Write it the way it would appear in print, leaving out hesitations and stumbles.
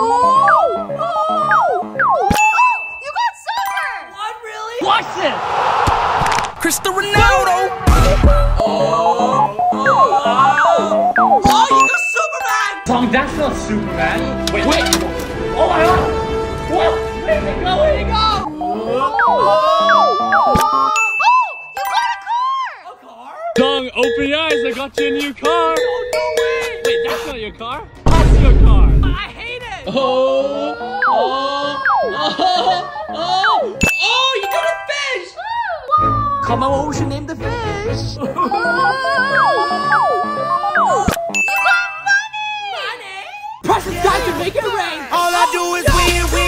You got soccer! What, really? Watch this! Cristiano Ronaldo! Oh, you got Superman! Zhong, that's not Superman. Wait. Oh my god! What? Where'd it go? Where'd it go? A car? Zhong, open your eyes. I got you a new car. Oh, no way! Wait, that's not your car? That's your car. I hate it! Oh, you got a fish! Come on, what we should name the fish? You got money! Press the start to make it rain! All I do is win, win.